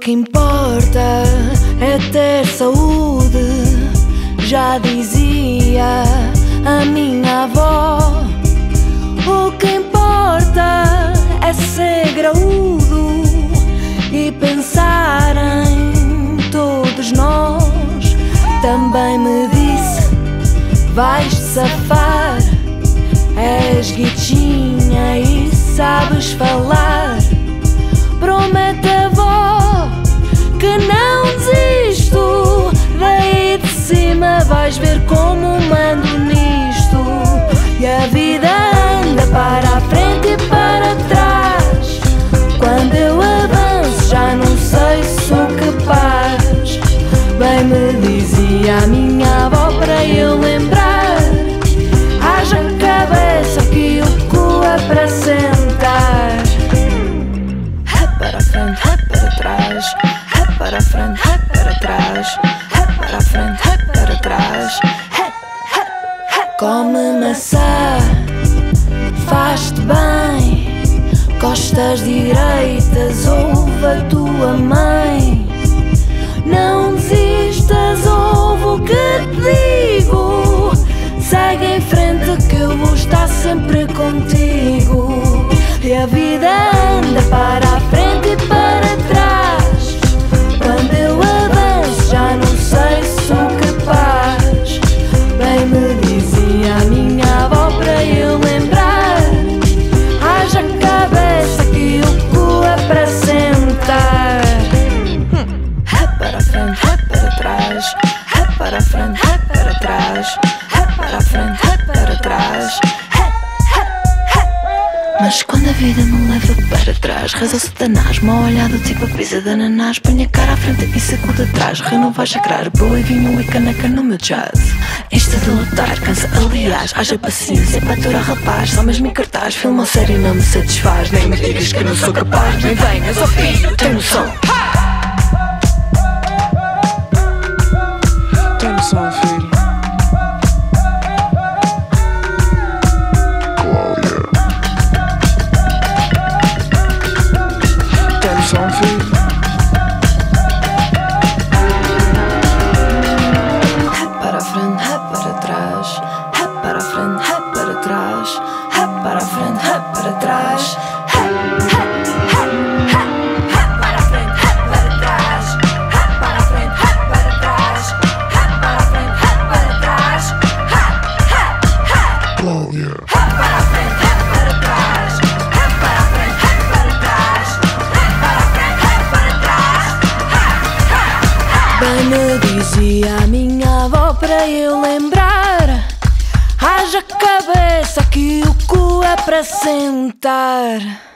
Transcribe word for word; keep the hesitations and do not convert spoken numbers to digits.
que importa é ter saúde, já dizia a minha avó. O que importa é ser graúdo e pensar em todos nós. Também me disse: vais safar, és guitinha e sabes falar. Promete, avó, que não desisto. Daí de cima vais ver como mando nisto. E a vida anda para a frente e para trás. Quando eu avanço já não sei se sou capaz. Bem me dizia a minha avó para eu lembrar: haja cabeça que o cu é para sentar. É para a frente, é para trás. É para a frente, é para trás. É para a frente, é para trás. É, é, é. Come maçã, faz-te bem. Costas direitas, ouve a tua mãe. Não desistas, ouve o que te digo. Segue em frente que eu vou estar sempre contigo. E a vida anda para a frente e para trás. Quando eu avanço já não sei se sou capaz. Bem me dizia a minha avó para eu lembrar: haja cabeça que o cu é para sentar. É para a frente, é para trás. É para a frente, é para trás. É para a frente, é para trás. Mas quando a vida me leva para trás, reza o Satanás, mal olhado tipo a pizza de ananás. Põe a cara à frente e sacude atrás. Renova a chacrar, boa e vinho e caneca no meu jazz. Isto de lutar cansa, aliás, haja paciência para aturar rapaz. Só mesmo em cartaz, filma a série não me satisfaz. Nem me digas que eu não sou capaz, nem venhas ao filho, tem noção. Tem noção, filho. Some food. É para a frente, é para trás. É para a frente, é para trás. É para a frente, é para trás. É, é, é, é. É para a frente, é para trás. É para a frente, é para trás. É para a frente, é para trás. É, é, é. Oh, yeah. É para a frente, é para trás. É para a frente, é para trás. Bem me dizia a minha avó para eu lembrar: haja cabeça que o cu é para sentar.